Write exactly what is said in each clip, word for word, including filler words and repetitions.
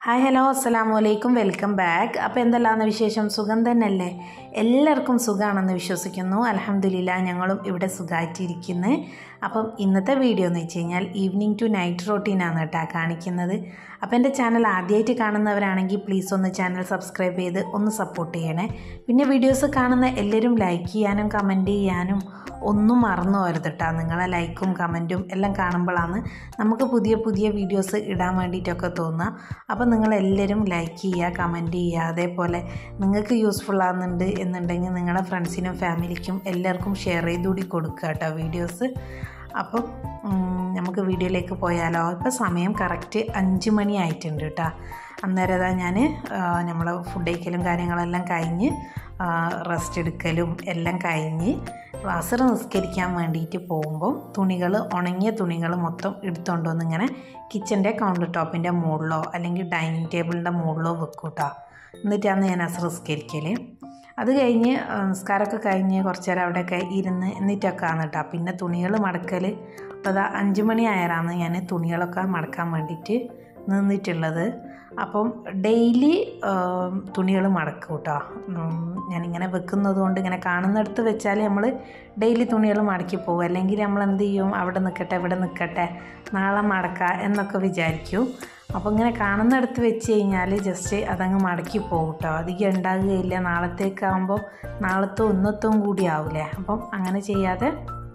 Hi hello അസ്സലാമു അലൈക്കും welcome back. അപ്പോൾ എന്തെല്ലാന്ന് വിശേഷം? സുഖം തന്നെയല്ലേ? എല്ലാവർക്കും സുഖമാണെന്ന് വിശ്വസിക്കുന്നു. അൽഹംദുലില്ലാ ഞങ്ങളും ഇവിടെ സുഖമായിട്ടിരിക്കുന്നു. അപ്പം ഇന്നത്തെ വീഡിയോ എന്ന് വെച്ച് കഴിഞ്ഞാൽ ഈവനിങ് ടു നൈറ്റ് റൊട്ടീനാണ് കേട്ടോ കാണിക്കുന്നത്. അപ്പോൾ എൻ്റെ ചാനൽ ആദ്യമായിട്ട് കാണുന്നവരാണെങ്കിൽ പ്ലീസ് ഒന്ന് ചാനൽ സബ്സ്ക്രൈബ് ചെയ്ത് ഒന്ന് സപ്പോർട്ട് ചെയ്യണേ. പിന്നെ വീഡിയോസ് കാണുന്ന എല്ലാവരും ലൈക്ക് ചെയ്യാനും കമൻറ്റ് ചെയ്യാനും ഒന്നും മറന്നു പോരുത് കേട്ടോ. നിങ്ങളെ ലൈക്കും കമൻറ്റും എല്ലാം കാണുമ്പോഴാണ് നമുക്ക് പുതിയ പുതിയ വീഡിയോസ് ഇടാൻ വേണ്ടിയിട്ടൊക്കെ തോന്നുക. അപ്പോൾ നിങ്ങളെല്ലാവരും ലൈക്ക് ചെയ്യുക, കമൻറ്റ് ചെയ്യുക. അതേപോലെ നിങ്ങൾക്ക് യൂസ്ഫുൾ ആകുന്നുണ്ട് എന്നുണ്ടെങ്കിൽ നിങ്ങളുടെ ഫ്രണ്ട്സിനും ഫാമിലിക്കും എല്ലാവർക്കും ഷെയർ ചെയ്തുകൂടി കൊടുക്കുക കേട്ടോ വീഡിയോസ്. അപ്പോൾ നമുക്ക് വീഡിയോയിലേക്ക് പോയാലോ. ഇപ്പോൾ സമയം കറക്റ്റ് അഞ്ച് മണി ആയിട്ടുണ്ട് കേട്ടോ. അന്നേരം ഞാൻ നമ്മൾ ഫുഡ് കഴിക്കലും കാര്യങ്ങളെല്ലാം കഴിഞ്ഞ് റെസ്റ്റ് എടുക്കലും എല്ലാം കഴിഞ്ഞ് അസർ നിസ്കരിക്കാൻ വേണ്ടിയിട്ട് പോകുമ്പോൾ തുണികൾ ഉണങ്ങിയ തുണികൾ മൊത്തം എടുത്തുകൊണ്ട് വന്ന് ഇങ്ങനെ കിച്ചൻ്റെ കൗണ്ടർ ടോപ്പിൻ്റെ മുകളിലോ അല്ലെങ്കിൽ ഡൈനിങ് ടേബിളിൻ്റെ മുകളിലോ വെക്കും കേട്ടോ. എന്നിട്ടാണ് ഞാൻ അസർ നിസ്കരിക്കൽ. അത് കഴിഞ്ഞ് നിസ്കാരമൊക്കെ കഴിഞ്ഞ് കുറച്ച് നേരം അവിടെയൊക്കെ ഇരുന്ന് എന്നിട്ടൊക്കെ ആണ് കേട്ടോ പിന്നെ തുണികൾ മടക്കൽ. അപ്പോൾ അതാ അഞ്ച് മണി ആയാലാണ് ഞാൻ തുണികളൊക്കെ മടക്കാൻ വേണ്ടിയിട്ട് നിന്നിട്ടുള്ളത്. അപ്പം ഡെയിലി തുണികൾ മടക്കും കേട്ടോ. ഞാനിങ്ങനെ വെക്കുന്നത് കൊണ്ട് ഇങ്ങനെ കാണുന്നിടത്ത് വെച്ചാൽ നമ്മൾ ഡെയിലി തുണികൾ മടക്കി പോകും. അല്ലെങ്കിൽ നമ്മൾ എന്ത് ചെയ്യും, അവിടെ നിൽക്കട്ടെ ഇവിടെ നിൽക്കട്ടെ നാളെ മടക്കാം എന്നൊക്കെ വിചാരിക്കും. അപ്പോൾ ഇങ്ങനെ കാണുന്നിടത്ത് വെച്ച് കഴിഞ്ഞാൽ ജസ്റ്റ് അതങ്ങ് മടക്കി പോകും കേട്ടോ. അധികം ഉണ്ടാകുകയില്ല. നാളത്തേക്കാകുമ്പോൾ നാളത്തും ഇന്നത്തും കൂടി ആവില്ലേ. അപ്പം അങ്ങനെ ചെയ്യാതെ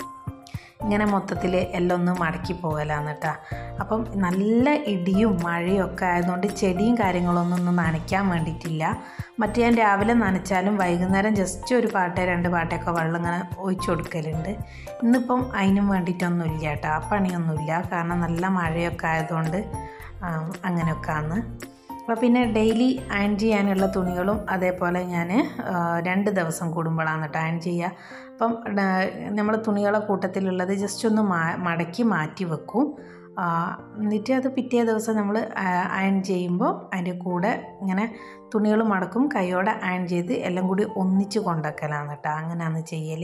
ഇങ്ങനെ മൊത്തത്തിൽ എല്ലാം ഒന്ന് മടക്കി പോകലാന്ന് കേട്ടോ. അപ്പം നല്ല ഇടിയും മഴയും ഒക്കെ ആയതുകൊണ്ട് ചെടിയും കാര്യങ്ങളൊന്നും ഒന്നും നനയ്ക്കാൻ വേണ്ടിയിട്ടില്ല. മറ്റേ ഞാൻ രാവിലെ നനച്ചാലും വൈകുന്നേരം ജസ്റ്റ് ഒരു പാട്ടേ രണ്ട് പാട്ടയൊക്കെ വെള്ളം ഇങ്ങനെ ഒഴിച്ചു കൊടുക്കലുണ്ട്. ഇന്നിപ്പം അതിനും വേണ്ടിയിട്ടൊന്നും ഇല്ല കേട്ടോ. ആ പണിയൊന്നുമില്ല. കാരണം നല്ല മഴയൊക്കെ ആയതുകൊണ്ട് അങ്ങനെയൊക്കെ ആണ്. അപ്പോൾ പിന്നെ ഡെയിലി അയൺ ചെയ്യാനുള്ള തുണികളും അതേപോലെ ഞാൻ രണ്ട് ദിവസം കൂടുമ്പോഴാണ് കേട്ടോ അയൺ ചെയ്യുക. അപ്പം നമ്മൾ തുണികളെ കൂട്ടത്തിലുള്ളത് ജസ്റ്റ് ഒന്ന് മടക്കി മാറ്റി വെക്കും. എന്നിട്ട് അത് പിറ്റേ ദിവസം നമ്മൾ അയൺ ചെയ്യുമ്പോൾ അതിൻ്റെ കൂടെ ഇങ്ങനെ തുണികൾ മടക്കും, കൈയോടെ അയൺ ചെയ്ത് എല്ലാം കൂടി ഒന്നിച്ച് കൊണ്ടുവെക്കലാണ് കേട്ടോ. അങ്ങനെയാണ് ചെയ്യൽ.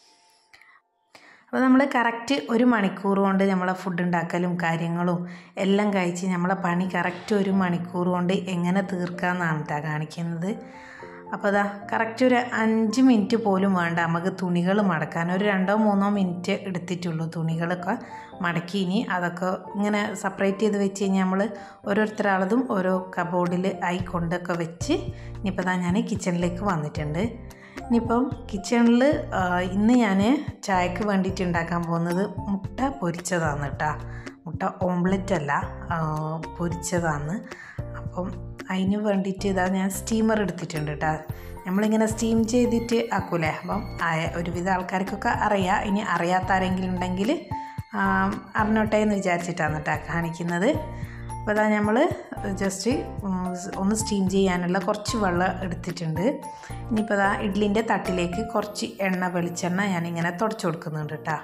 അപ്പോൾ നമ്മൾ കറക്റ്റ് ഒരു മണിക്കൂർ കൊണ്ട് നമ്മളെ ഫുഡ് ഉണ്ടാക്കലും കാര്യങ്ങളും എല്ലാം കഴിച്ച് നമ്മളെ പണി കറക്റ്റ് ഒരു മണിക്കൂർ കൊണ്ട് എങ്ങനെ തീർക്കാമെന്നാണ് കേട്ടോ കാണിക്കുന്നത്. അപ്പോൾ അതാ കറക്റ്റ് ഒരു അഞ്ച് മിനിറ്റ് പോലും വേണ്ട നമുക്ക് തുണികൾ മടക്കാൻ. ഒരു രണ്ടോ മൂന്നോ മിനിറ്റ് എടുത്തിട്ടുള്ളൂ തുണികളൊക്കെ മടക്കി. ഇനി അതൊക്കെ ഇങ്ങനെ സെപ്പറേറ്റ് ചെയ്ത് വെച്ച് കഴിഞ്ഞാൽ നമ്മൾ ഓരോരുത്തരാളതും ഓരോ കബോർഡിൽ ആയി കൊണ്ടൊക്കെ വെച്ച് ഇനിയിപ്പോൾ അതാ ഞാൻ കിച്ചണിലേക്ക് വന്നിട്ടുണ്ട്. ഇനിയിപ്പം കിച്ചണിൽ ഇന്ന് ഞാൻ ചായക്ക് വേണ്ടിയിട്ട് ഉണ്ടാക്കാൻ പോകുന്നത് മുട്ട പൊരിച്ചതാണ് കേട്ടോ. മുട്ട ഓംലെറ്റ് അല്ല, പൊരിച്ചതാണ്. അപ്പം അതിന് വേണ്ടിയിട്ട് ഇതാ ഞാൻ സ്റ്റീമർ എടുത്തിട്ടുണ്ട് കേട്ടോ. നമ്മളിങ്ങനെ സ്റ്റീം ചെയ്തിട്ട് ആക്കൂലേ. അപ്പം ഒരുവിധ ആൾക്കാർക്കൊക്കെ അറിയാം. ഇനി അറിയാത്ത ആരെങ്കിലും ഉണ്ടെങ്കിൽ അറിഞ്ഞോട്ടെ എന്ന് വിചാരിച്ചിട്ടാണ് കേട്ടോ കാണിക്കുന്നത്. അപ്പോൾ അതാ നമ്മൾ ജസ്റ്റ് ഒന്ന് സ്റ്റീം ചെയ്യാനുള്ള കുറച്ച് വെള്ളം എടുത്തിട്ടുണ്ട്. ഇനിയിപ്പോൾ അതാ ഇഡ്ലിൻ്റെ തട്ടിലേക്ക് കുറച്ച് എണ്ണ വെളിച്ചെണ്ണ ഞാനിങ്ങനെ തുടച്ചു കൊടുക്കുന്നുണ്ട് കേട്ടോ.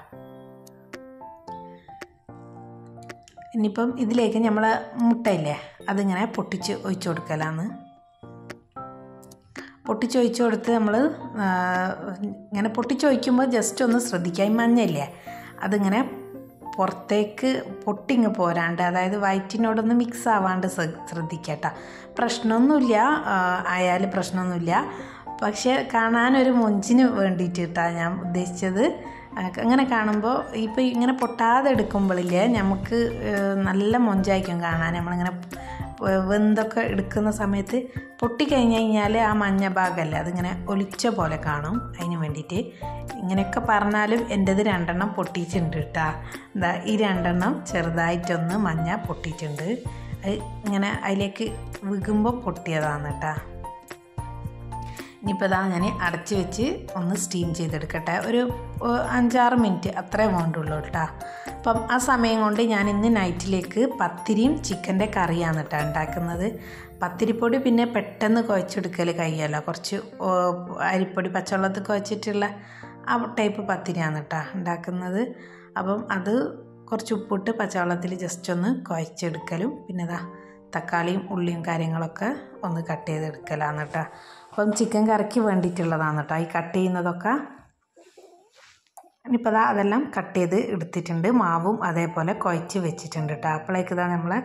ഇനിയിപ്പം ഇതിലേക്ക് നമ്മൾ മുട്ടയില്ലേ അതിങ്ങനെ പൊട്ടിച്ച് ഒഴിച്ചു കൊടുക്കലാണ്. പൊട്ടിച്ചൊഴിച്ച് കൊടുത്ത് നമ്മൾ ഇങ്ങനെ പൊട്ടിച്ചൊഴിക്കുമ്പോൾ ജസ്റ്റ് ഒന്ന് ശ്രദ്ധിക്കുക. ഈ മഞ്ഞയില്ലേ അതിങ്ങനെ പുറത്തേക്ക് പൊട്ടിങ്ങ് പോരാണ്ട്, അതായത് വയറ്റിനോടൊന്ന് മിക്സ് ആവാണ്ട് ശ്രദ്ധിക്കട്ടോ. പ്രശ്നമൊന്നുമില്ല, ആയാലും പ്രശ്നമൊന്നുമില്ല. പക്ഷേ കാണാനൊരു മൊഞ്ചിന് വേണ്ടിയിട്ടാണ് ഞാൻ ഉദ്ദേശിച്ചത്. അങ്ങനെ കാണുമ്പോൾ ഇപ്പോൾ ഇങ്ങനെ പൊട്ടാതെ എടുക്കുമ്പോഴില്ലേ നമുക്ക് നല്ല മൊഞ്ചായിരിക്കും കാണാൻ. നമ്മളിങ്ങനെ വെന്തൊക്കെ എടുക്കുന്ന സമയത്ത് പൊട്ടിക്കഴിഞ്ഞ് കഴിഞ്ഞാൽ ആ മഞ്ഞ ഭാഗമല്ലേ അതിങ്ങനെ ഒലിച്ച പോലെ കാണും. അതിന് വേണ്ടിയിട്ട് ഇങ്ങനെയൊക്കെ പറഞ്ഞാലും എൻ്റേത് രണ്ടെണ്ണം പൊട്ടിയിട്ടുണ്ട് കേട്ടോ. എന്താ ഈ രണ്ടെണ്ണം ചെറുതായിട്ടൊന്ന് മഞ്ഞ പൊട്ടിയിട്ടുണ്ട്. അത് ഇങ്ങനെ അതിലേക്ക് വീകുമ്പോൾ പൊട്ടിയതാണ് കേട്ടോ. ഇനിയിപ്പോൾ ഇതാ ഞാൻ അടച്ച് വെച്ച് ഒന്ന് സ്റ്റീം ചെയ്തെടുക്കട്ടെ. ഒരു അഞ്ചാറ് മിനിറ്റ് അത്രേ വേണ്ടുള്ളൂ കേട്ടോ. അപ്പം ആ സമയം കൊണ്ട് ഞാൻ ഇന്ന് നൈറ്റിലേക്ക് പത്തിരിയും ചിക്കൻ്റെ കറിയാണ് കേട്ടോ ഉണ്ടാക്കുന്നത്. പത്തിരിപ്പൊടി പിന്നെ പെട്ടെന്ന് കുഴച്ചെടുക്കൽ കഴിയല്ലോ. കുറച്ച് അരിപ്പൊടി പച്ചവെള്ളത്തിൽ കുഴച്ചിട്ടുള്ള ആ ടൈപ്പ് പത്തിരിയാണ് കേട്ടോ ഉണ്ടാക്കുന്നത്. അപ്പം അത് കുറച്ച് ഉപ്പിട്ട് പച്ചവെള്ളത്തിൽ ജസ്റ്റ് ഒന്ന് കുഴച്ചെടുക്കലും പിന്നെ ഇതാ തക്കാളിയും ഉള്ളിയും കാര്യങ്ങളൊക്കെ ഒന്ന് കട്ട് ചെയ്തെടുക്കലാണ് കേട്ടോ. അപ്പം ചിക്കൻ കറിക്ക് വേണ്ടിയിട്ടുള്ളതാണ് കേട്ടോ ഈ കട്ട് ചെയ്യുന്നതൊക്കെ. ഇനിയിപ്പോൾ അതാ അതെല്ലാം കട്ട് ചെയ്ത് എടുത്തിട്ടുണ്ട്. മാവും അതേപോലെ കുഴച്ച് വെച്ചിട്ടുണ്ട് കേട്ടോ. അപ്പോഴേക്ക് ഇതാ നമ്മളെ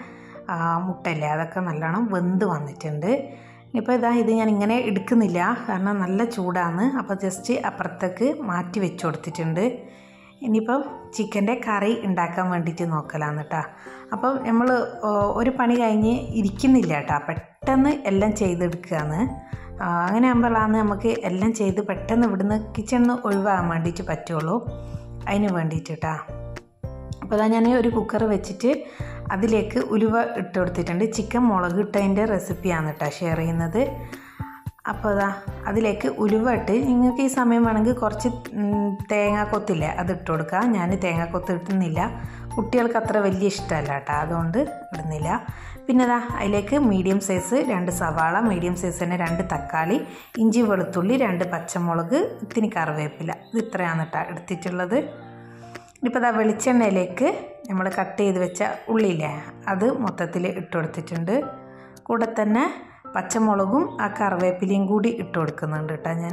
മുട്ടയില്ലേ അതൊക്കെ നല്ലോണം വെന്ത് വന്നിട്ടുണ്ട്. ഇപ്പോൾ ഇതാ ഇത് ഞാൻ ഇങ്ങനെ എടുക്കുന്നില്ല, കാരണം നല്ല ചൂടാണ്. അപ്പോൾ ജസ്റ്റ് അപ്പുറത്തേക്ക് മാറ്റി വെച്ച് കൊടുത്തിട്ടുണ്ട്. ഇനിയിപ്പം ചിക്കൻ്റെ കറി ഉണ്ടാക്കാൻ വേണ്ടിയിട്ട് നോക്കലാന്ന് കേട്ടോ. അപ്പം നമ്മൾ ഒരു പണി കഴിഞ്ഞ് ഇരിക്കുന്നില്ല കേട്ടോ, പെട്ടെന്ന് എല്ലാം ചെയ്തെടുക്കുകയാണ്. അങ്ങനെ ആകുമ്പോഴാണ് നമുക്ക് എല്ലാം ചെയ്ത് പെട്ടെന്ന് ഇവിടുന്ന് കിച്ചണിൽ നിന്ന് ഒഴിവാകാൻ വേണ്ടിയിട്ട് പറ്റുള്ളൂ. അതിന് വേണ്ടിയിട്ട് കേട്ടോ. അപ്പോൾ അതാ ഞാൻ ഒരു കുക്കർ വെച്ചിട്ട് അതിലേക്ക് ഉലുവ ഇട്ട് കൊടുത്തിട്ടുണ്ട്. ചിക്കൻ മുളക് ഇട്ടതിൻ്റെ റെസിപ്പിയാണ് കേട്ടോ ഷെയർ ചെയ്യുന്നത്. അപ്പോൾ അതാ അതിലേക്ക് ഉലുവ ഇട്ട്, നിങ്ങൾക്ക് ഈ സമയം വേണമെങ്കിൽ കുറച്ച് തേങ്ങാക്കൊത്തില്ലേ അത് ഇട്ട് കൊടുക്കുക. ഞാൻ തേങ്ങാക്കൊത്ത് ഇട്ടുന്നില്ല, കുട്ടികൾക്ക് അത്ര വലിയ ഇഷ്ടമല്ല കേട്ടോ, അതുകൊണ്ട് ഇടുന്നില്ല. പിന്നെ അതാ അതിലേക്ക് മീഡിയം സൈസ് രണ്ട് സവാള, മീഡിയം സൈസ് തന്നെ രണ്ട് തക്കാളി, ഇഞ്ചി വെളുത്തുള്ളി, രണ്ട് പച്ചമുളക്, ഇത്തിരി കറിവേപ്പില, ഇത് ഇത്രയാണ് കേട്ടോ എടുത്തിട്ടുള്ളത്. ഇപ്പോൾ അതാ വെളിച്ചെണ്ണയിലേക്ക് നമ്മൾ കട്ട് ചെയ്ത് വെച്ച ഉള്ളിയില്ലേ അത് മൊത്തത്തിൽ ഇട്ട് കൊടുത്തിട്ടുണ്ട്. കൂടെ തന്നെ പച്ചമുളകും ആ കറിവേപ്പിലയും കൂടി ഇട്ട് കൊടുക്കുന്നുണ്ട് കേട്ടോ ഞാൻ.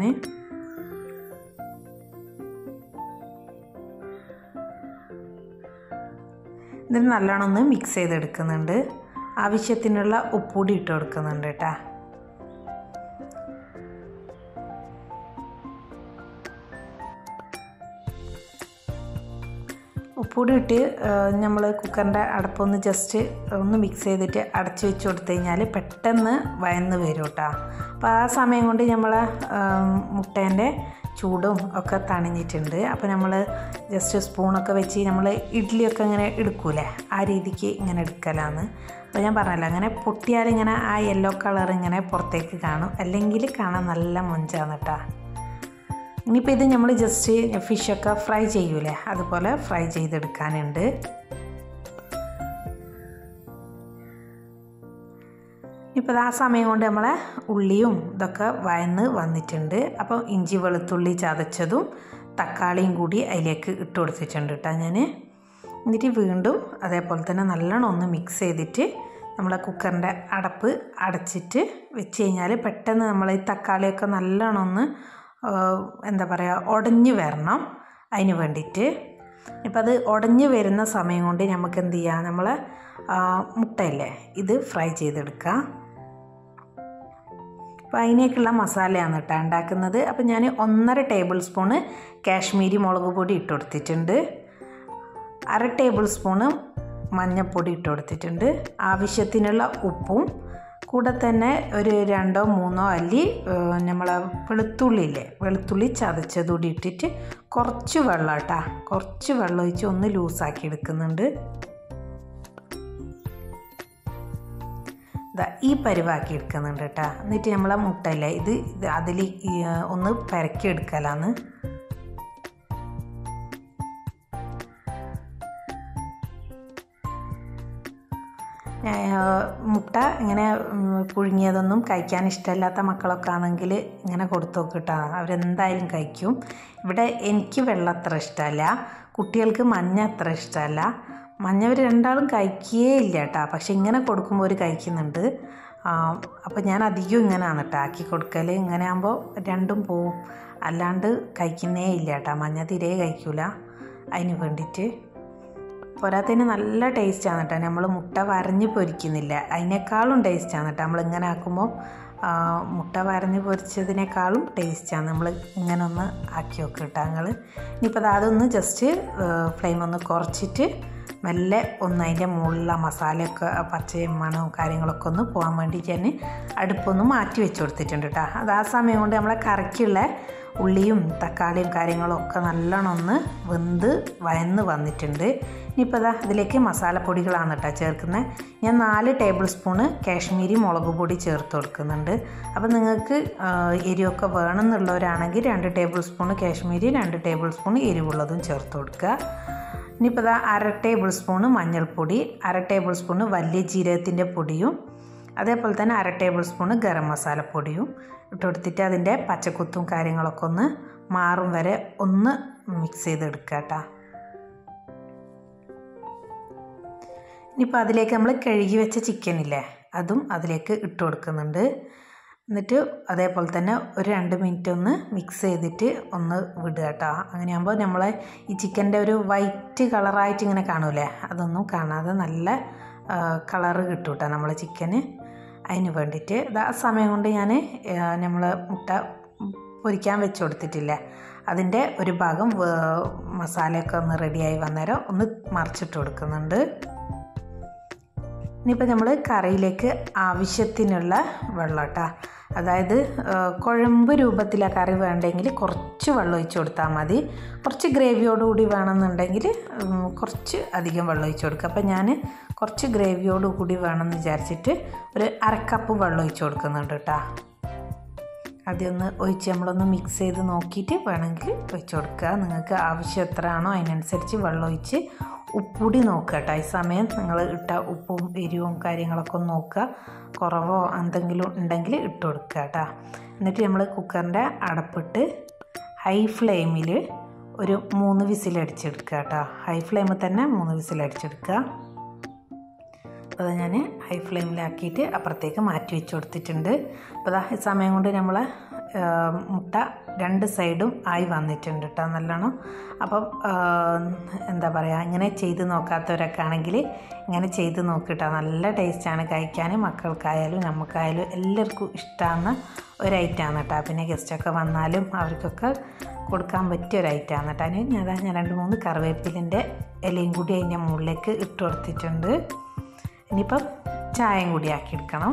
ഇതിന് നല്ലോണം ഒന്ന് മിക്സ് ചെയ്തെടുക്കുന്നുണ്ട്. ആവശ്യത്തിനുള്ള ഉപ്പുകൂടി ഇട്ട് കൊടുക്കുന്നുണ്ട് കേട്ടോ. ഉപ്പുകൂടി ഇട്ട് നമ്മൾ കുക്കറിൻ്റെ അടപ്പൊന്ന് ജസ്റ്റ് ഒന്ന് മിക്സ് ചെയ്തിട്ട് അടച്ച് വെച്ച് കൊടുത്തു കഴിഞ്ഞാൽ പെട്ടെന്ന് വയന്ന് വരും കേട്ടോ. അപ്പോൾ ആ സമയം കൊണ്ട് നമ്മളെ മുട്ടേൻ്റെ ചൂടും ഒക്കെ തണിഞ്ഞിട്ടുണ്ട്. അപ്പോൾ നമ്മൾ ജസ്റ്റ് സ്പൂണൊക്കെ വെച്ച് നമ്മൾ ഇഡ്ഡലിയൊക്കെ ഇങ്ങനെ എടുക്കൂലേ ആ രീതിക്ക് ഇങ്ങനെ എടുക്കലാന്ന്. അപ്പോൾ ഞാൻ പറഞ്ഞല്ലോ, അങ്ങനെ പൊട്ടിയാൽ ഇങ്ങനെ ആ യെല്ലോ കളർ ഇങ്ങനെ പുറത്തേക്ക് കാണും, അല്ലെങ്കിൽ കാണാൻ നല്ല മൊഞ്ചാണ് കേട്ടോ. ഇനിയിപ്പോൾ ഇത് നമ്മൾ ജസ്റ്റ് ഫിഷൊക്കെ ഫ്രൈ ചെയ്യൂലേ അതുപോലെ ഫ്രൈ ചെയ്തെടുക്കാനുണ്ട്. ഇപ്പോൾ ആ സമയം കൊണ്ട് നമ്മളെ ഉള്ളിയും ഇതൊക്കെ വയന്ന് വന്നിട്ടുണ്ട്. അപ്പോൾ ഇഞ്ചി വെളുത്തുള്ളി ചതച്ചതും തക്കാളിയും കൂടി അതിലേക്ക് ഇട്ട് കൊടുത്തിട്ടുണ്ട് കേട്ടോ ഞാൻ. എന്നിട്ട് വീണ്ടും അതേപോലെ തന്നെ നല്ലോണം ഒന്ന് മിക്സ് ചെയ്തിട്ട് നമ്മളെ കുക്കറിൻ്റെ അടപ്പ് അടച്ചിട്ട് വെച്ച് കഴിഞ്ഞാൽ പെട്ടെന്ന് നമ്മൾ ഈ തക്കാളിയൊക്കെ നല്ലോണം ഒന്ന് എന്താ പറയുക ഉടഞ്ഞ് വരണം, അതിന് വേണ്ടിയിട്ട്. ഇപ്പം അത് ഉടഞ്ഞ് വരുന്ന സമയം കൊണ്ട് നമുക്ക് എന്ത് ചെയ്യാം, നമ്മൾ മുട്ടയില്ലേ ഇത് ഫ്രൈ ചെയ്തെടുക്കുക. അപ്പോൾ അതിനേക്കുള്ള മസാലയാണ് കേട്ടോ ഉണ്ടാക്കുന്നത്. അപ്പോൾ ഞാൻ ഒന്നര ടേബിൾ സ്പൂണ് കാശ്മീരി മുളക് പൊടി ഇട്ട് കൊടുത്തിട്ടുണ്ട്, അര ടേബിൾ സ്പൂണ് മഞ്ഞൾപ്പൊടി ഇട്ട് കൊടുത്തിട്ടുണ്ട്, ആവശ്യത്തിനുള്ള ഉപ്പും, കൂടെ തന്നെ ഒരു രണ്ടോ മൂന്നോ അല്ലി നമ്മളെ വെളുത്തുള്ളിയില്ലേ വെളുത്തുള്ളി ചതച്ചതുകൂടി ഇട്ടിട്ട് കുറച്ച് വെള്ളം കേട്ടോ, കുറച്ച് വെള്ളം ഒഴിച്ച് ഒന്ന് ലൂസാക്കി എടുക്കുന്നുണ്ട്. ഇതാ ഈ പരിവാക്കി എടുക്കുന്നുണ്ട് കേട്ടോ. എന്നിട്ട് നമ്മളെ മുട്ടയില്ലേ ഇത് അതിൽ ഒന്ന് പരക്കി എടുക്കലാന്ന്. മുട്ട ഇങ്ങനെ പുഴുങ്ങിയതൊന്നും കഴിക്കാൻ ഇഷ്ടമില്ലാത്ത മക്കളൊക്കെ ആണെങ്കിൽ ഇങ്ങനെ കൊടുത്തു നോക്കിട്ടോ, അവരെന്തായാലും കഴിക്കും. ഇവിടെ എനിക്ക് വെള്ളം അത്ര ഇഷ്ടമല്ല, കുട്ടികൾക്ക് മഞ്ഞ അത്ര ഇഷ്ടമല്ല. മഞ്ഞ അവർ രണ്ടാളും കഴിക്കുകയേ ഇല്ല കേട്ടോ, പക്ഷെ ഇങ്ങനെ കൊടുക്കുമ്പോൾ അവർ കഴിക്കുന്നുണ്ട്. അപ്പോൾ ഞാൻ അധികം ഇങ്ങനെയാണ് കേട്ടോ ആക്കി കൊടുക്കൽ. ഇങ്ങനെ ആകുമ്പോൾ രണ്ടും പോവും, അല്ലാണ്ട് കഴിക്കുന്നേ ഇല്ല കേട്ടോ, മഞ്ഞ തീരെ കഴിക്കൂല. അതിന് വേണ്ടിയിട്ട് പോരാത്തതിന് നല്ല ടേസ്റ്റാണ് കേട്ടോ. നമ്മൾ മുട്ട വരഞ്ഞ് പൊരിക്കുന്നില്ല, അതിനേക്കാളും ടേസ്റ്റാണ് കേട്ടോ നമ്മളിങ്ങനെ ആക്കുമ്പോൾ. മുട്ട വരഞ്ഞ് പൊരിച്ചതിനേക്കാളും ടേസ്റ്റാണ് നമ്മൾ ഇങ്ങനെ ഒന്ന് ആക്കി വെക്കുക കേട്ടോ ഞങ്ങൾ. ഇനിയിപ്പോൾ അതൊന്ന് ജസ്റ്റ് ഫ്ലെയിം ഒന്ന് കുറച്ചിട്ട് മെല്ലെ ഒന്ന് അതിൻ്റെ മുകളിലുള്ള മസാലയൊക്കെ പച്ചയും മണവും കാര്യങ്ങളൊക്കെ ഒന്ന് പോകാൻ വേണ്ടിയിട്ട് ഞാൻ അടുപ്പൊന്ന് മാറ്റി വെച്ച് കൊടുത്തിട്ടുണ്ട് കേട്ടോ. അത് ആ സമയം കൊണ്ട് നമ്മളെ കറിക്കുള്ള ഉള്ളിയും തക്കാളിയും കാര്യങ്ങളും ഒക്കെ നല്ലോണം ഒന്ന് വെന്ത് വയന്ന് വന്നിട്ടുണ്ട്. ഇനിയിപ്പോൾ അതാ ഇതിലേക്ക് മസാലപ്പൊടികളാണ് കേട്ടോ ചേർക്കുന്നത്. ഞാൻ നാല് ടേബിൾ സ്പൂണ് കാശ്മീരി മുളക് പൊടി ചേർത്ത് കൊടുക്കുന്നുണ്ട്. അപ്പോൾ നിങ്ങൾക്ക് എരിവൊക്കെ വേണമെന്നുള്ളവരാണെങ്കിൽ രണ്ട് ടേബിൾ സ്പൂണ് കാശ്മീരി, രണ്ട് ടേബിൾ സ്പൂൺ എരിവുള്ളതും ചേർത്ത് കൊടുക്കുക. ഇനിയിപ്പോൾ ഇതാ അര ടേബിൾ സ്പൂണ് മഞ്ഞൾപ്പൊടി, അര ടേബിൾ സ്പൂണ് വലിയ ജീരകത്തിൻ്റെ പൊടിയും, അതേപോലെ തന്നെ അര ടേബിൾ സ്പൂണ് ഗരം മസാലപ്പൊടിയും ഇട്ട് കൊടുത്തിട്ട് അതിൻ്റെ പച്ചക്കുത്തും കാര്യങ്ങളൊക്കെ ഒന്ന് മാറും വരെ ഒന്ന് മിക്സ് ചെയ്തെടുക്കുക കേട്ടോ. ഇനിയിപ്പോൾ അതിലേക്ക് നമ്മൾ കഴുകി വെച്ച ചിക്കനില്ലേ അതും അതിലേക്ക് ഇട്ട് കൊടുക്കുന്നുണ്ട്. എന്നിട്ട് അതേപോലെ തന്നെ ഒരു രണ്ട് മിനിറ്റ് ഒന്ന് മിക്സ് ചെയ്തിട്ട് ഒന്ന് വിടുക കേട്ടോ. അങ്ങനെയാകുമ്പോൾ നമ്മൾ ഈ ചിക്കൻ്റെ ഒരു വൈറ്റ് കളറായിട്ട് ഇങ്ങനെ കാണൂലേ, അതൊന്നും കാണാതെ നല്ല കളറ് കിട്ടും കേട്ടോ നമ്മൾ ചിക്കന്. അതിന് വേണ്ടിയിട്ട് ആ സമയം കൊണ്ട് ഞാൻ നമ്മൾ മുട്ട പൊരിക്കാൻ വെച്ച് കൊടുത്തിട്ടില്ല, അതിൻ്റെ ഒരു ഭാഗം മസാലയൊക്കെ ഒന്ന് റെഡിയായി വന്നേരം ഒന്ന് മറിച്ചിട്ട് കൊടുക്കുന്നുണ്ട്. ഇനിയിപ്പോൾ നമ്മൾ കറിയിലേക്ക് ആവശ്യത്തിനുള്ള വെള്ളം കേട്ടോ, അതായത് കുഴമ്പ് രൂപത്തിലെ കറി വേണ്ടെങ്കിൽ കുറച്ച് വെള്ളം ഒഴിച്ച് കൊടുത്താൽ മതി. കുറച്ച് ഗ്രേവിയോടുകൂടി വേണമെന്നുണ്ടെങ്കിൽ കുറച്ച് അധികം വെള്ളം ഒഴിച്ച് കൊടുക്കുക. അപ്പോൾ ഞാൻ കുറച്ച് ഗ്രേവിയോടുകൂടി വേണമെന്ന് വിചാരിച്ചിട്ട് ഒരു അരക്കപ്പ് വെള്ളം ഒഴിച്ച് കൊടുക്കുന്നുണ്ട് കേട്ടോ. അതൊന്ന് ഒഴിച്ച് നമ്മളൊന്ന് മിക്സ് ചെയ്ത് നോക്കിയിട്ട് വേണമെങ്കിൽ ഒഴിച്ച് കൊടുക്കുക. നിങ്ങൾക്ക് ആവശ്യം എത്രയാണോ അതിനനുസരിച്ച് വെള്ളം ഒഴിച്ച് ഉപ്പുകൂടി നോക്കുക കേട്ടോ. ഈ സമയം നിങ്ങൾ ഇട്ട ഉപ്പും എരിവും കാര്യങ്ങളൊക്കെ ഒന്ന് നോക്കുക, കുറവോ എന്തെങ്കിലും ഉണ്ടെങ്കിൽ ഇട്ട് കൊടുക്കുക കേട്ടോ. എന്നിട്ട് നമ്മൾ കുക്കറിൻ്റെ അടപ്പിട്ട് ഹൈ ഫ്ലെയിമിൽ ഒരു മൂന്ന് വിസിലടിച്ചെടുക്കുക കേട്ടോ. ഹൈ ഫ്ലെയിമിൽ തന്നെ മൂന്ന് വിസിലടിച്ചെടുക്കുക. അപ്പോൾ ഞാൻ ഹൈ ഫ്ലെയിമിലാക്കിയിട്ട് അപ്പുറത്തേക്ക് മാറ്റി വെച്ച് കൊടുത്തിട്ടുണ്ട്. അപ്പോൾ ഈ സമയം കൊണ്ട് നമ്മൾ മുട്ട രണ്ട് സൈഡും ആയി വന്നിട്ടുണ്ട് കേട്ടോ നല്ലോണം. അപ്പം എന്താ പറയുക, ഇങ്ങനെ ചെയ്ത് നോക്കാത്തവരൊക്കെ ആണെങ്കിൽ ഇങ്ങനെ ചെയ്ത് നോക്കിട്ടോ, നല്ല ടേസ്റ്റാണ് കഴിക്കാൻ. മക്കൾക്കായാലും നമുക്കായാലും എല്ലാവർക്കും ഇഷ്ടമാകുന്ന ഒരു ഐറ്റമാണ് കേട്ടോ. പിന്നെ ഗസ്റ്റൊക്കെ വന്നാലും അവർക്കൊക്കെ കൊടുക്കാൻ പറ്റിയ ഒരു ഐറ്റമാണ് കേട്ടോ. അതിന് ഞാൻ ഞാൻ രണ്ട് മൂന്ന് കറിവേപ്പിലിൻ്റെ ഇലയും കൂടി അതിൻ്റെ മുകളിലേക്ക് ഇട്ട് കൊടുത്തിട്ടുണ്ട്. ഇനിയിപ്പം ചായയും കൂടി ആക്കിയെടുക്കണം.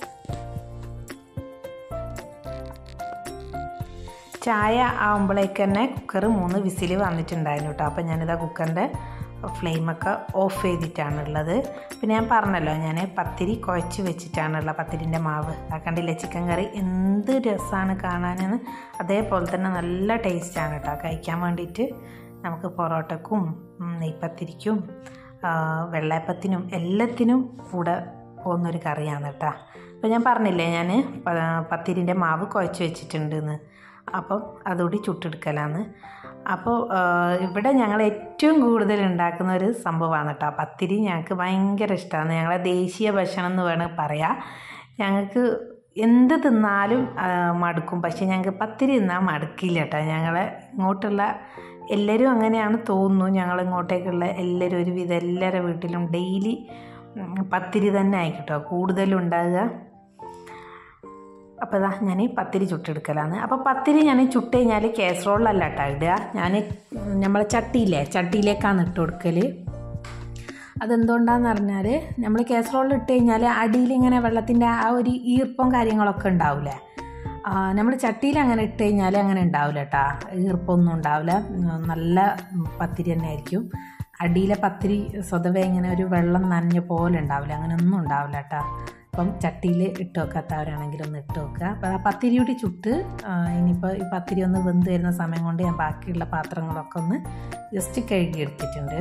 ചായ ആകുമ്പോഴേക്ക് തന്നെ കുക്കർ മൂന്ന് വിസിൽ വന്നിട്ടുണ്ടായിരുന്നു കേട്ടോ. അപ്പോൾ ഞാനിതാ കുക്കറിൻ്റെ ഫ്ലെയിമൊക്കെ ഓഫ് ചെയ്തിട്ടാണുള്ളത്. പിന്നെ ഞാൻ പറഞ്ഞല്ലോ, ഞാൻ പത്തിരി കുഴച്ച് വെച്ചിട്ടാണുള്ളത്, പത്തിരിൻ്റെ മാവ്. ആ കണ്ടില്ലേ ചിക്കൻ കറി എന്ത് രസമാണ് കാണാനെന്ന്. അതേപോലെ തന്നെ നല്ല ടേസ്റ്റാണ് കേട്ടോ കഴിക്കാൻ വേണ്ടിയിട്ട്. നമുക്ക് പൊറോട്ടക്കും നെയ്പ്പത്തിരിക്കും വെള്ളയപ്പത്തിനും എല്ലാത്തിനും കൂടെ പോകുന്നൊരു കറിയാണ് കേട്ടോ. അപ്പോൾ ഞാൻ പറഞ്ഞില്ലേ ഞാൻ പത്തിരിൻ്റെ മാവ് കുഴച്ച് വെച്ചിട്ടുണ്ടെന്ന്, അപ്പം അതുകൂടി ചുട്ടെടുക്കലാന്ന്. അപ്പോൾ ഇവിടെ ഞങ്ങൾ ഏറ്റവും കൂടുതൽ ഉണ്ടാക്കുന്ന ഒരു സംഭവമാണ് കേട്ടോ പത്തിരി. ഞങ്ങൾക്ക് ഭയങ്കര ഇഷ്ടമാണ്, ഞങ്ങളെ ദേശീയ ഭക്ഷണം എന്ന് വേണമെങ്കിൽ പറയാം. ഞങ്ങൾക്ക് എന്ത് തിന്നാലും മടുക്കും, പക്ഷേ ഞങ്ങൾക്ക് പത്തിരി തിന്നാൽ മടുക്കില്ല കേട്ടോ. ഞങ്ങളെ ഇങ്ങോട്ടുള്ള എല്ലാവരും അങ്ങനെയാണ് തോന്നുന്നു. ഞങ്ങളിങ്ങോട്ടേക്കുള്ള എല്ലാവരും ഒരുവിധം എല്ലാവരുടെ വീട്ടിലും ഡെയിലി പത്തിരി തന്നെ ആയിക്കട്ടോ കൂടുതലും ഉണ്ടാകുക. അപ്പോൾ ഇതാ ഞാൻ പത്തിരി ചുട്ടെടുക്കലാണ്. അപ്പോൾ പത്തിരി ഞാൻ ചുട്ട് കഴിഞ്ഞാൽ കാസറോളിലല്ല കേട്ടോ ഇടുക, ഞാൻ നമ്മളെ ചട്ടിയില്ലേ ചട്ടിയിലേക്കാണ് ഇട്ട് കൊടുക്കൽ. അതെന്തുകൊണ്ടാന്ന് പറഞ്ഞാൽ നമ്മൾ കാസറോളിൽ ഇട്ട് കഴിഞ്ഞാൽ അടിയിലിങ്ങനെ വെള്ളത്തിൻ്റെ ആ ഒരു ഈർപ്പം കാര്യങ്ങളൊക്കെ ഉണ്ടാവില്ലേ. നമ്മൾ ചട്ടിയിൽ അങ്ങനെ ഇട്ട് കഴിഞ്ഞാൽ അങ്ങനെ ഉണ്ടാവില്ല കേട്ടോ, ഈർപ്പമൊന്നും ഉണ്ടാവില്ല, നല്ല പത്തിരി തന്നെ ആയിരിക്കും. അടിയിലെ പത്തിരി സ്വതവേ ഇങ്ങനെ ഒരു വെള്ളം നനഞ്ഞ പോലെ ഉണ്ടാവില്ല, അങ്ങനെയൊന്നും ഉണ്ടാവില്ല കേട്ടോ. അപ്പം ചട്ടിയിൽ ഇട്ട് വെക്കാത്തവരാണെങ്കിൽ ഒന്ന് ഇട്ട് വെക്കുക. അപ്പോൾ ആ പത്തിരി കൂടി ചുട്ട് ഇനിയിപ്പോൾ ഈ പത്തിരി ഒന്ന് വെന്ത് വരുന്ന സമയം കൊണ്ട് ഞാൻ ബാക്കിയുള്ള പാത്രങ്ങളൊക്കെ ഒന്ന് ജസ്റ്റ് കഴുകി എടുത്തിട്ടുണ്ട്.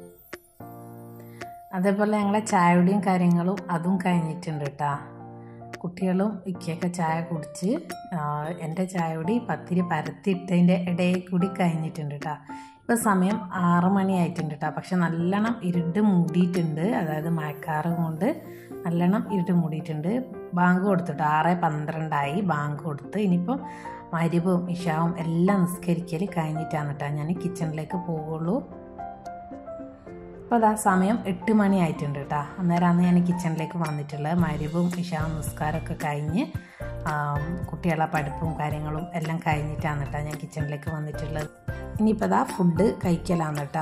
അതേപോലെ ഞങ്ങളെ ചായയുടെയും കാര്യങ്ങളും അതും കഴിഞ്ഞിട്ടുണ്ട് കേട്ടോ. കുട്ടികളും ഇക്കയൊക്കെ ചായ കുടിച്ച് എൻ്റെ ചായയോടി പത്തിരി പരത്തിയിട്ടതിൻ്റെ ഇടയിൽ കൂടി കഴിഞ്ഞിട്ടുണ്ട് കേട്ടോ. ഇപ്പോൾ സമയം ആറ് മണി ആയിട്ടുണ്ട് കേട്ടോ. പക്ഷെ നല്ലോണം ഇരുട്ട് മൂടിയിട്ടുണ്ട്, അതായത് മഴക്കാറ് കൊണ്ട് നല്ലോണം ഇരുട്ട് മൂടിയിട്ടുണ്ട്. ബാങ്ക് കൊടുത്തിട്ട് ആറ് പന്ത്രണ്ടായി ബാങ്ക് കൊടുത്ത്. ഇനിയിപ്പം മഗ്‌രിബും ഇശാവും എല്ലാം നിസ്കരിക്കൽ കഴിഞ്ഞിട്ടാണ് കേട്ടോ ഞാൻ കിച്ചണിലേക്ക് പോവുള്ളൂ. അപ്പോൾ അതാ സമയം എട്ട് മണി ആയിട്ടുണ്ട് കേട്ടോ. അന്നേരമാണ് ഞാൻ കിച്ചണിലേക്ക് വന്നിട്ടുള്ളത്. മഗ്‌രിബും ഇശാവും നിസ്കാരമൊക്കെ കഴിഞ്ഞ് കുട്ടികളുടെ പഠിപ്പും കാര്യങ്ങളും എല്ലാം കഴിഞ്ഞിട്ടാണ് കേട്ടോ ഞാൻ കിച്ചണിലേക്ക് വന്നിട്ടുള്ളത്. ഇനിയിപ്പോൾ അതാ ഫുഡ് കഴിക്കലാണ് കേട്ടോ.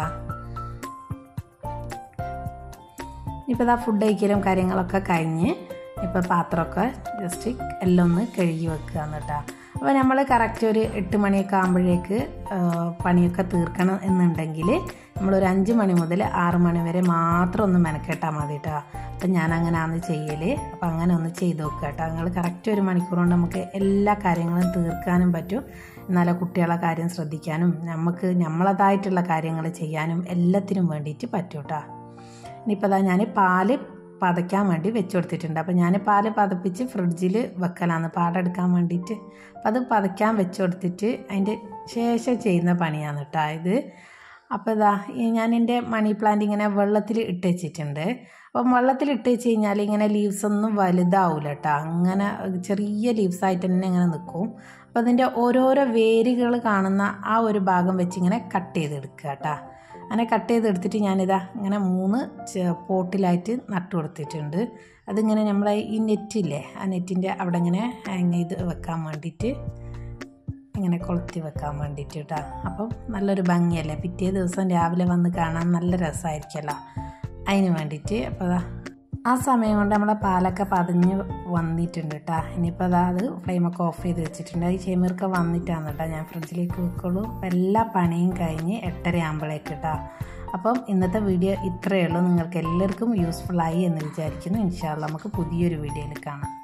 ഇനിയിപ്പോൾ അതാ ഫുഡ് കഴിക്കലും കാര്യങ്ങളൊക്കെ കഴിഞ്ഞ് ഇപ്പോൾ പാത്രമൊക്കെ ജസ്റ്റ് എല്ലാം ഒന്ന് കഴുകി വെക്കുകയാണ് കേട്ടോ. അപ്പോൾ നമ്മൾ കറക്റ്റ് ഒരു എട്ട് മണിയൊക്കെ ആകുമ്പോഴേക്ക് പണിയൊക്കെ തീർക്കണം എന്നുണ്ടെങ്കിൽ നമ്മളൊരു അഞ്ച് മണി മുതൽ ആറ് മണി വരെ മാത്രം ഒന്ന് മെനക്കെട്ടാൽ മതി കേട്ടോ. അപ്പം ഞാൻ അങ്ങനെയാണ് ചെയ്യൽ. അപ്പം അങ്ങനെ ഒന്ന് ചെയ്ത് നോക്കുക കേട്ടോ. നിങ്ങൾ കറക്റ്റ് ഒരു മണിക്കൂർ കൊണ്ട് നമുക്ക് എല്ലാ കാര്യങ്ങളും തീർക്കാനും പറ്റും. എന്നാലേ കുട്ടികളെ കാര്യം ശ്രദ്ധിക്കാനും നമുക്ക് നമ്മളതായിട്ടുള്ള കാര്യങ്ങൾ ചെയ്യാനും എല്ലാത്തിനും വേണ്ടിയിട്ട് പറ്റും കേട്ടോ. ഇനിയിപ്പോൾ അതാ ഞാൻ പാല് പതയ്ക്കാൻ വേണ്ടി വെച്ച് കൊടുത്തിട്ടുണ്ട്. അപ്പോൾ ഞാൻ പാല് പതപ്പിച്ച് ഫ്രിഡ്ജിൽ വെക്കലാണ് പാടെടുക്കാൻ വേണ്ടിയിട്ട്. അപ്പോൾ അത് പതയ്ക്കാൻ വെച്ച് കൊടുത്തിട്ട് അതിൻ്റെ ശേഷം ചെയ്യുന്ന പണിയാണ് കേട്ടോ ഇത്. അപ്പോൾ ഇതാ ഞാൻ എൻ്റെ മണി പ്ലാന്റ് ഇങ്ങനെ വെള്ളത്തിൽ ഇട്ട് വെച്ചിട്ടുണ്ട്. അപ്പം വെള്ളത്തിൽ ഇട്ട് വെച്ച് കഴിഞ്ഞാൽ ഇങ്ങനെ ലീവ്സ് ഒന്നും വലുതാവില്ല കേട്ടോ, അങ്ങനെ ചെറിയ ലീവ്സായിട്ട് തന്നെ ഇങ്ങനെ നിൽക്കും. അപ്പോൾ അതിൻ്റെ ഓരോരോ വേരുകൾ കാണുന്ന ആ ഒരു ഭാഗം വെച്ച് ഇങ്ങനെ കട്ട് ചെയ്തെടുക്കുക കേട്ടോ. അങ്ങനെ കട്ട് ചെയ്തെടുത്തിട്ട് ഞാനിതാ ഇങ്ങനെ മൂന്ന് പോട്ടിലായിട്ട് നട്ടു കൊടുത്തിട്ടുണ്ട്. അതിങ്ങനെ നമ്മളെ ഈ നെറ്റില്ലേ ആ നെറ്റിൻ്റെ അവിടെ ഇങ്ങനെ ഹാങ് ചെയ്ത് വെക്കാൻ വേണ്ടിയിട്ട് ഇങ്ങനെ കൊളുത്തി വെക്കാൻ വേണ്ടിയിട്ട് കേട്ടോ. അപ്പം നല്ലൊരു ഭംഗിയല്ലേ, പിറ്റേ ദിവസം രാവിലെ വന്ന് കാണാൻ നല്ല രസമായിരിക്കുമല്ലോ, അതിന് വേണ്ടിയിട്ട്. അപ്പോൾ അതാ ആ സമയം കൊണ്ട് നമ്മളെ പാലൊക്കെ പതഞ്ഞ് വന്നിട്ടുണ്ട് കേട്ടോ. ഇനിയിപ്പോൾ അതാ അത് ഫ്ലെയിമൊക്കെ ഓഫ് ചെയ്ത് വെച്ചിട്ടുണ്ട്. ഈ ചെമീർക്ക് വന്നിട്ടാണ് കേട്ടോ ഞാൻ ഫ്രിഡ്ജിലേക്ക് വെക്കുള്ളൂ. അപ്പോൾ എല്ലാ പണിയും കഴിഞ്ഞ് എട്ടര ആകുമ്പോഴേക്ക് കേട്ടോ. അപ്പം ഇന്നത്തെ വീഡിയോ ഇത്രയേ ഉള്ളൂ. നിങ്ങൾക്ക് എല്ലാവർക്കും യൂസ്ഫുള്ളായി എന്ന് വിചാരിക്കുന്നു. ഇൻഷാ അല്ലാഹ് നമുക്ക് പുതിയൊരു വീഡിയോയിൽ കാണാം.